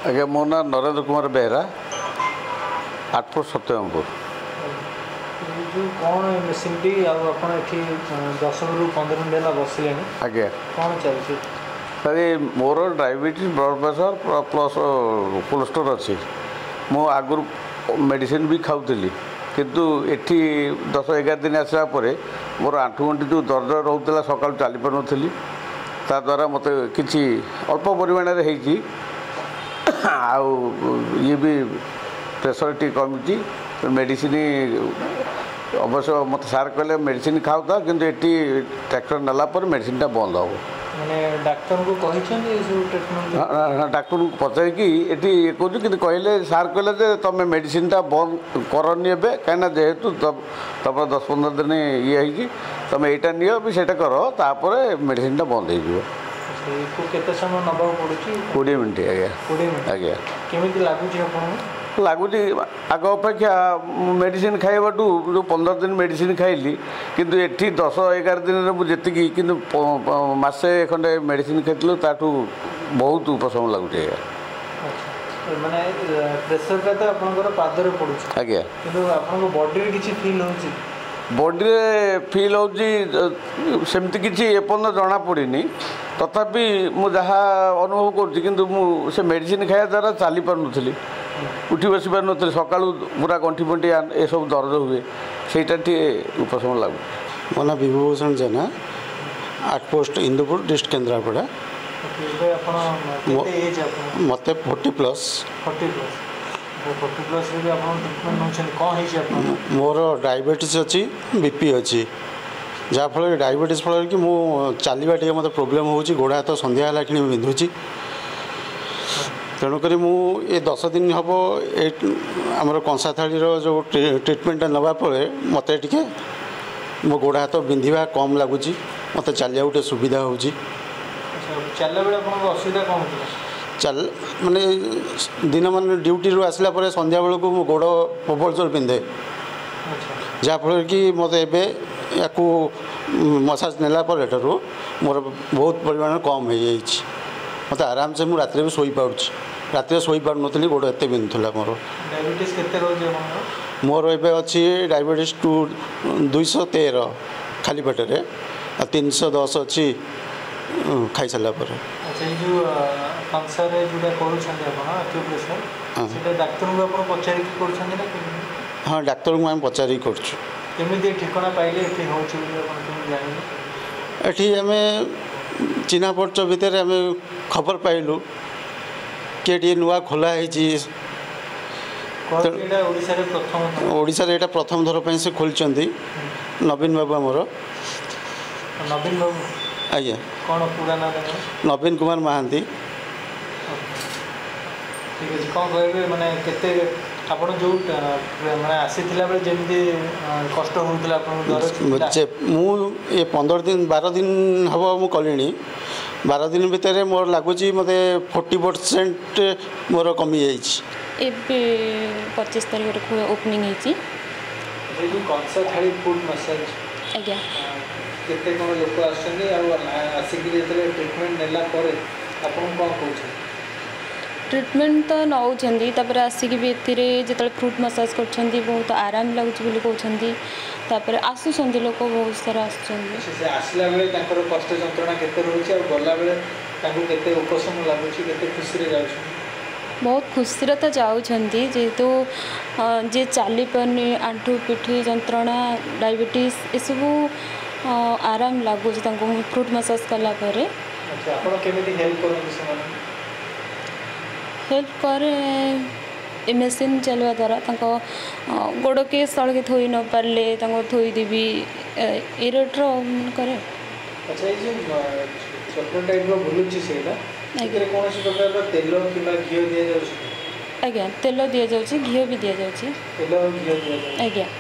आज्ञा मो ना नरेंद्र कुमार बेहरा आठपुर सत्यमपुर जो कौन मेसीन टी आपन एठी 10 रु 15 मिनट है बसले आज्ञा कौन चलछि अरे मोर diabetes blood pressure plus cholesterol अच्छी मु आगुरी मेडिसिन भी खाऊली किंतु एठी 10-11 दिन आसला मोर आंठुगंठी जो दर्द रोला सका चली पार नी ता द्वारा मत कि अल्प परिमाण ये भी प्रेसर टी कमी मेडिसिन अवश्य मत सार कहले मेडिसिन खाऊता कि ट्रैक्टर नाला मेडिसिन टा बंद हो माने डॉक्टर को ट्रीटमेंट डॉक्टर को पचार कि ये कहूँ कि कहले सार कहले तुम मेडिसिन टा बंद करनी ए कहीं जेहेतु तब 10-15 दिन ये तुम यहाँ नियो भी सेटा कर तापर मेडिसिन टा बंद हो केते समय नबा पड़ुची 20 मिनट आज्ञा 20 मिनट आज्ञा केमिति लागुची आपन लगुच आग अपेक्षा मेडिसिन खाइबाटू जो 15 दिन मेडिसिन खाइली किंतु एठी 10-11 दिन मुझे कि मसे खंडे मेडिसिन खाई ताठू बहुत उपशम लगुच माने प्रेशर का तो आपनकर पादरे पड़ुची आज्ञा किंतु आपनको बॉडी रे किछि फील होची बॉडी रे फील होची सेमति किछि एपन जना पड़िनी तथापि मु जहा अनुभव करूची किंतु मु से मेडिसिन खाया द्वारा चली पार नथली उठी बसी पार नी सका पूरा गंठी फंटी ए सब दर्द हुए सेटा टे उपशम लगू मो ना विभूषण जेना 8 पोस्ट इंदुपुर डिस्ट्रिक्ट केन्द्रापड़ा मत 40+ मोर डायबिटीज अच्छी बीपी अच्छी जहाँफल डायबिटीज फल कि चलवा टे मतलब प्रोब्लेम हो गोड़ हाथ संध्या कि बिंधुची तेणुक ये 10 दिन हम आमर कंसा थाली जो ट्रिटमेंट नापर मत टे मो गोड़ हाथ बिंधा कम लगुच मत चलिया गोटे सुविधा हो चल माने दिन मान ड्यूटी रू आसला संध्या बेलू मो गोड़ प्रबल जोर बिंधे जहाँफल कि मत या मसाज नेला मोर बहुत परिमाण कम हो मत आराम से मुझे रात भी शोई पार्छ रात शोई पार नी गोड़ एत बिंधुला मोर मोर ए अच्छी डायबिटीज 213 खाली पेटे 310 अच्छी खाई सारा हाँ डाक्तर को आम पचारि कर चिन्हा परिचय भितर आम खबर पाइलु कि नुआ खोला ओडिशा रे प्रथम थर से खोलचंदी नवीन बाबू आमर नवीन बाबू आज्ञा कौन पूरा नाम नवीन कुमार महांती ठीक है कौन कहे माने केते आपण जो माने आसीथिला बेले जेमती कष्ट होउतला आपण मु ये 15 दिन 12 दिन हबो मु कलिनी 12 दिन भितर मोर लगुच मत 40% मोर कमी जाइए 25 तारीख ओपनिंग कंसा थाली फूड मसाज आज्ञा केते कोन लोक आछनी आसिक ट्रिटमेंट नेला पर आपन कोन कहउछ ट्रिटमेंट तो नौकरी तापर आसिक भी जो फ्रूट मसाज कर बहुत आराम लगुच कहते आसुँच लोक बहुत सारा आसला बेले कष्ट जंत्रणा केते रोचे और गला बेले केते उपशम लगुच केते खुशी रे जाउछ बहुत खुशी तो जाऊँगी जेहेतु जे चली पारनी आंठू पिठी जंत्रणा डायबिटीज यसबू आराम लगुच फ्रूट मसाज कलापर हेल्प करे मेसीन चलवा द्वारा गोड़ के स्थल के थोई न पारे थोईदेवी ए रेट्र करे अच्छा ये चॉकलेट टाइप रो बुलुची सेला एकरे कोनसी प्रकार तेल किबा घियो दिया जाउछ आज्ञा तेल दिया जाउछ घियो भी दिया जाउछ तेल घियो दिया जाउछ आज्ञा।